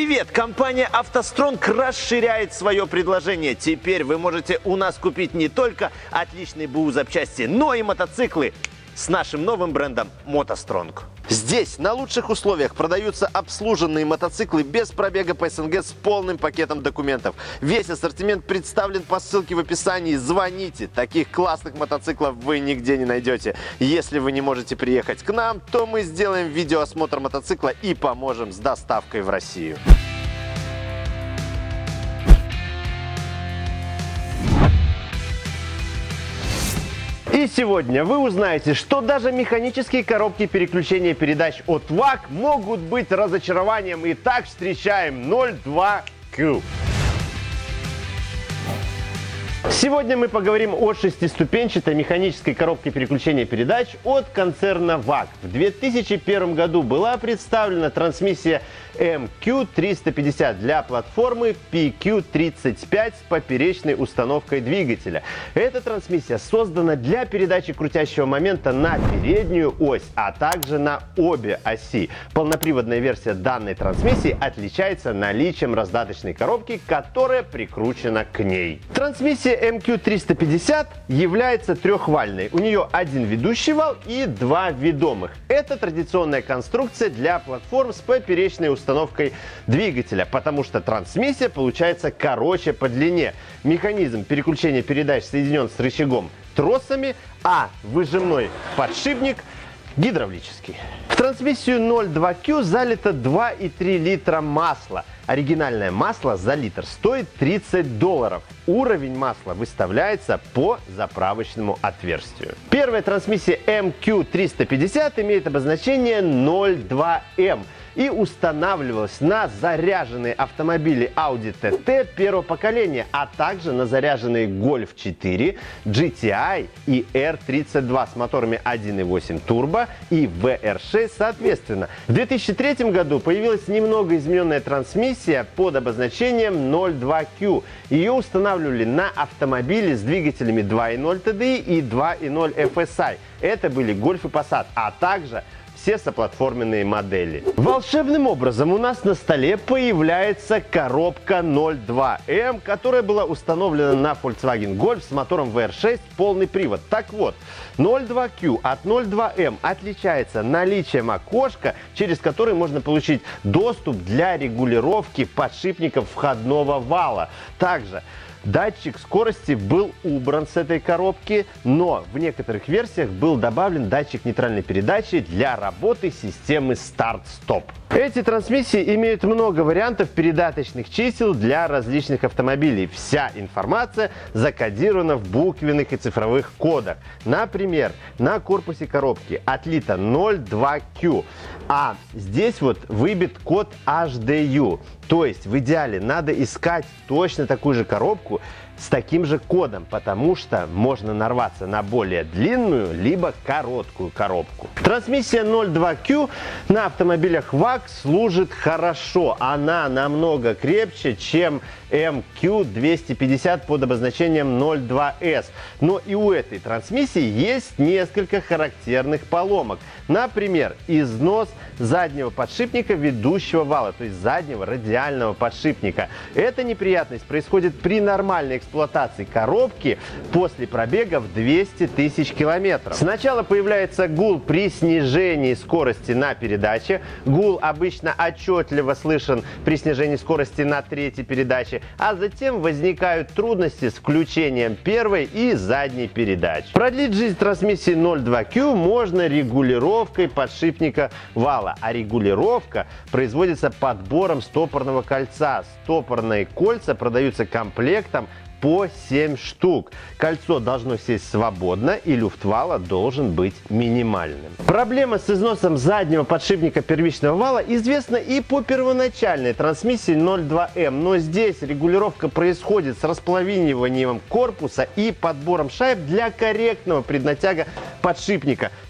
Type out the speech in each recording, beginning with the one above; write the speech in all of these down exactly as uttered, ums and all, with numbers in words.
Привет! Компания «АвтоСтронг» расширяет свое предложение. Теперь вы можете у нас купить не только отличные БУ запчасти, но и мотоциклы с нашим новым брендом «МотоСтронг». Здесь на лучших условиях продаются обслуженные мотоциклы без пробега по СНГ с полным пакетом документов. Весь ассортимент представлен по ссылке в описании. Звоните! Таких классных мотоциклов вы нигде не найдете. Если вы не можете приехать к нам, то мы сделаем видеоосмотр мотоцикла и поможем с доставкой в Россию. И сегодня вы узнаете, что даже механические коробки переключения передач от ВАГ могут быть разочарованием. Итак, встречаем ноль два кью. Сегодня мы поговорим о шестиступенчатой механической коробке переключения передач от концерна ВАГ. В две тысячи первом году была представлена трансмиссия эм кью триста пятьдесят для платформы пи кью тридцать пять с поперечной установкой двигателя. Эта трансмиссия создана для передачи крутящего момента на переднюю ось, а также на обе оси. Полноприводная версия данной трансмиссии отличается наличием раздаточной коробки, которая прикручена к ней. Трансмиссия эм кью триста пятьдесят является трехвальной. У нее один ведущий вал и два ведомых. Это традиционная конструкция для платформ с поперечной установкой установкой двигателя, потому что трансмиссия получается короче по длине. Механизм переключения передач соединен с рычагом тросами, а выжимной подшипник гидравлический. В трансмиссию ноль два кью залито два и три литра масла. Оригинальное масло за литр стоит тридцать долларов. Уровень масла выставляется по заправочному отверстию. Первая трансмиссия эм кью триста пятьдесят имеет обозначение ноль два эм и устанавливалась на заряженные автомобили Audi тэ тэ первого поколения, а также на заряженные Golf четыре, джи ти ай и эр тридцать два с моторами один и восемь турбо и вэ эр шесть соответственно. В две тысячи третьем году появилась немного измененная трансмиссия под обозначением ноль два кью. Ее устанавливали на автомобили с двигателями два и ноль тэ дэ и и два и ноль эф эс ай. Это были Golf и Passat, а также все соплатформенные модели. Волшебным образом у нас на столе появляется коробка ноль два эм, которая была установлена на Volkswagen Golf с мотором вэ эр шесть полный привод. Так вот, ноль два кью от ноль два эм отличается наличием окошка, через которое можно получить доступ для регулировки подшипников входного вала. Также датчик скорости был убран с этой коробки, но в некоторых версиях был добавлен датчик нейтральной передачи для работы системы старт-стоп. Эти трансмиссии имеют много вариантов передаточных чисел для различных автомобилей. Вся информация закодирована в буквенных и цифровых кодах. Например, на корпусе коробки отлито ноль два кью, а здесь вот выбит код эйч ди ю. То есть в идеале надо искать точно такую же коробку с таким же кодом, потому что можно нарваться на более длинную либо короткую коробку. Трансмиссия ноль два кью на автомобилях ВАГ служит хорошо. Она намного крепче, чем эм кью двести пятьдесят под обозначением ноль два эс. Но и у этой трансмиссии есть несколько характерных поломок. Например, износ заднего подшипника ведущего вала, то есть заднего радиального подшипника. Эта неприятность происходит при нормальной эксплуатации коробки после пробега в двести тысяч километров. Сначала появляется гул при снижении скорости на передаче. Гул обычно отчетливо слышен при снижении скорости на третьей передаче, а затем возникают трудности с включением первой и задней передач. Продлить жизнь трансмиссии ноль два кью можно регулировкой подшипника вала, а регулировка производится подбором стопорного кольца. Стопорные кольца продаются комплектом по семь штук. Кольцо должно сесть свободно, и люфт вала должен быть минимальным. Проблема с износом заднего подшипника первичного вала известна и по первоначальной трансмиссии ноль два эм, но здесь регулировка происходит с располовиниванием корпуса и подбором шайб для корректного преднатяга подшипника.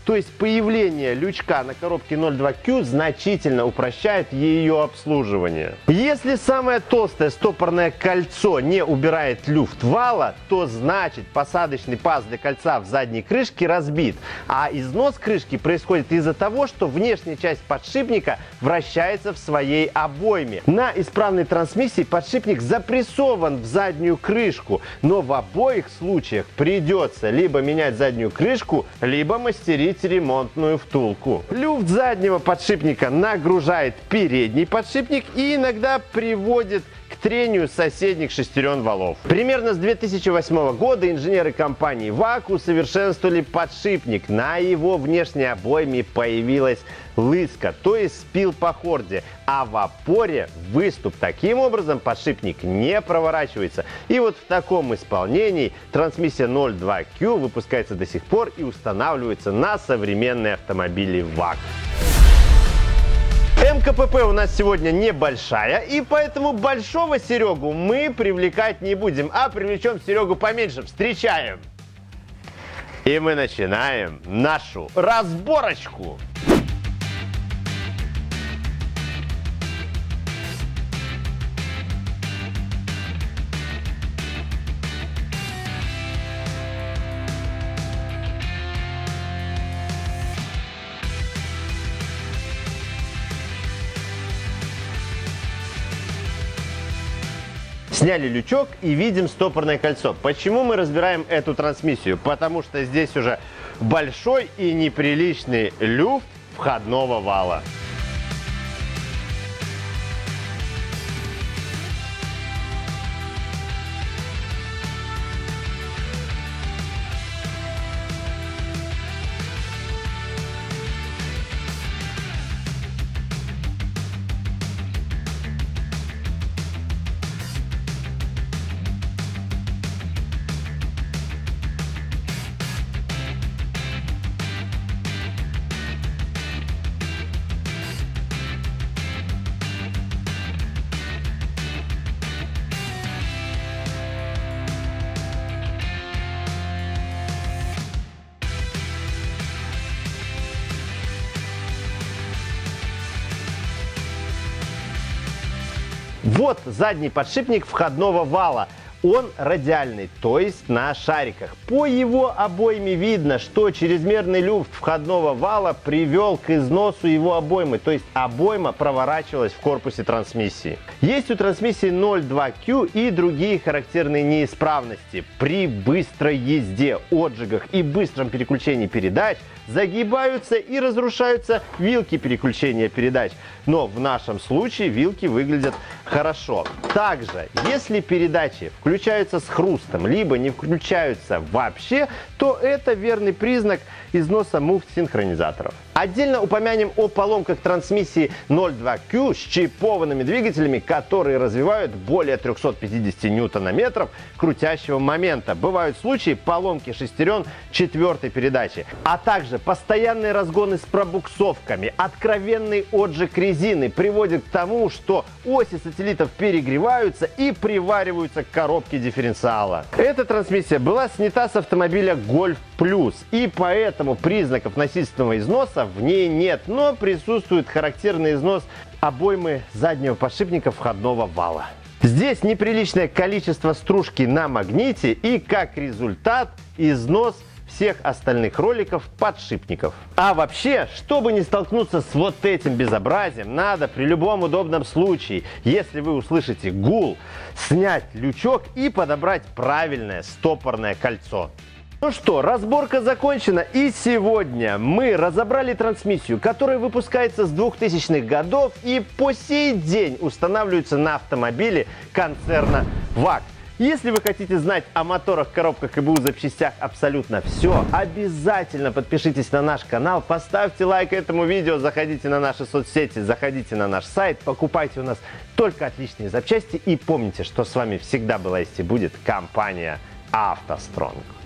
То есть появление лючка на коробке ноль два кью значительно упрощает ее обслуживание. Если самое толстое стопорное кольцо не убирает люфт вала, то значит посадочный паз для кольца в задней крышке разбит, а износ крышки происходит из-за того, что внешняя часть подшипника вращается в своей обойме. На исправной трансмиссии подшипник запрессован в заднюю крышку, но в обоих случаях придется либо менять заднюю крышку, либо мастерить ремонтную втулку. Люфт заднего подшипника нагружает передний подшипник и иногда приводит к трению соседних шестерен валов. Примерно с две тысячи восьмого года инженеры компании вак усовершенствовали подшипник. На его внешней обойме появилась лыска, то есть спил по хорде, а в опоре выступ. Таким образом подшипник не проворачивается. И вот в таком исполнении трансмиссия ноль два кью выпускается до сих пор и устанавливается на современные автомобили вак. эм ка пэ пэ у нас сегодня небольшая, и поэтому большого Серегу мы привлекать не будем, а привлечем Серегу поменьше. Встречаем! И мы начинаем нашу разборочку. Сняли лючок и видим стопорное кольцо. Почему мы разбираем эту трансмиссию? Потому что здесь уже большой и неприличный люфт входного вала. Вот задний подшипник входного вала. Он радиальный, то есть на шариках. По его обойме видно, что чрезмерный люфт входного вала привел к износу его обоймы, то есть обойма проворачивалась в корпусе трансмиссии. Есть у трансмиссии ноль два кью и другие характерные неисправности. При быстрой езде, отжигах и быстром переключении передач загибаются и разрушаются вилки переключения передач. Но в нашем случае вилки выглядят хорошо. Также, если передачи включаются с хрустом, либо не включаются вообще, то это верный признак износа муфт-синхронизаторов. Отдельно упомянем о поломках трансмиссии ноль два кью с чипованными двигателями, которые развивают более трёхсот пятидесяти ньютон-метров крутящего момента. Бывают случаи поломки шестерен четвертой передачи, а также постоянные разгоны с пробуксовками, откровенный отжиг резины приводит к тому, что оси сателлитов перегреваются и привариваются к коробке дифференциала. Эта трансмиссия была снята с автомобиля Golf Plus, и поэтому признаков насильственного износа в ней нет, но присутствует характерный износ обоймы заднего подшипника входного вала. Здесь неприличное количество стружки на магните и, как результат, износ всех остальных роликов подшипников. А вообще, чтобы не столкнуться с вот этим безобразием, надо при любом удобном случае, если вы услышите гул, снять лючок и подобрать правильное стопорное кольцо. Ну что, разборка закончена, и сегодня мы разобрали трансмиссию, которая выпускается с двухтысячных годов и по сей день устанавливается на автомобиле концерна вак. Если вы хотите знать о моторах, коробках и бэ у запчастях абсолютно все, обязательно подпишитесь на наш канал, поставьте лайк этому видео, заходите на наши соцсети, заходите на наш сайт, покупайте у нас только отличные запчасти и помните, что с вами всегда была есть и будет компания «АвтоСтронг».